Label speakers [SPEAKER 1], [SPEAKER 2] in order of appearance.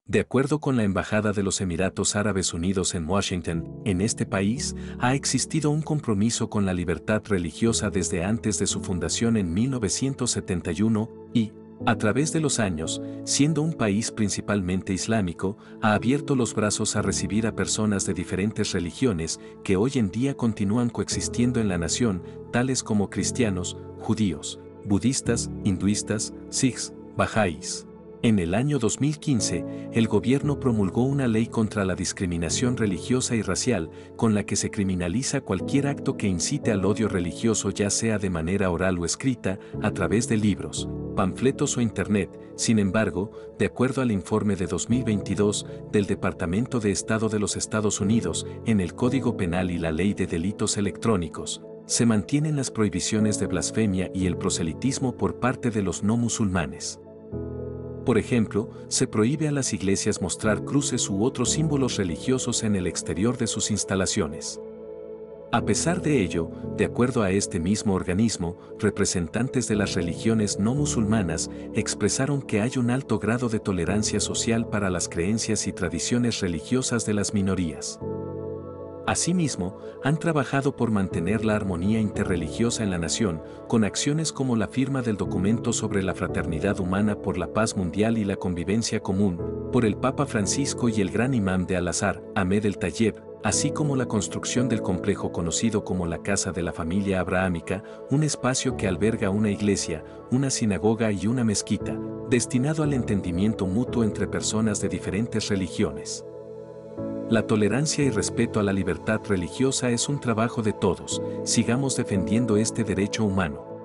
[SPEAKER 1] De acuerdo con la Embajada de los Emiratos Árabes Unidos en Washington, en este país ha existido un compromiso con la libertad religiosa desde antes de su fundación en 1971 y, a través de los años, siendo un país principalmente islámico, ha abierto los brazos a recibir a personas de diferentes religiones que hoy en día continúan coexistiendo en la nación, tales como cristianos, judíos, budistas, hinduistas, sikhs, bahá'ís. En el año 2015, el gobierno promulgó una ley contra la discriminación religiosa y racial, con la que se criminaliza cualquier acto que incite al odio religioso, ya sea de manera oral o escrita, a través de libros, panfletos o Internet. Sin embargo, de acuerdo al informe de 2022 del Departamento de Estado de los Estados Unidos, en el Código Penal y la Ley de Delitos Electrónicos, se mantienen las prohibiciones de blasfemia y el proselitismo por parte de los no musulmanes. Por ejemplo, se prohíbe a las iglesias mostrar cruces u otros símbolos religiosos en el exterior de sus instalaciones. A pesar de ello, de acuerdo a este mismo organismo, representantes de las religiones no musulmanas expresaron que hay un alto grado de tolerancia social para las creencias y tradiciones religiosas de las minorías. Asimismo, han trabajado por mantener la armonía interreligiosa en la nación, con acciones como la firma del documento sobre la fraternidad humana por la paz mundial y la convivencia común, por el Papa Francisco y el gran imán de Al-Azhar, Ahmed el-Tayeb, así como la construcción del complejo conocido como la Casa de la Familia Abrahámica, un espacio que alberga una iglesia, una sinagoga y una mezquita, destinado al entendimiento mutuo entre personas de diferentes religiones. La tolerancia y respeto a la libertad religiosa es un trabajo de todos, sigamos defendiendo este derecho humano.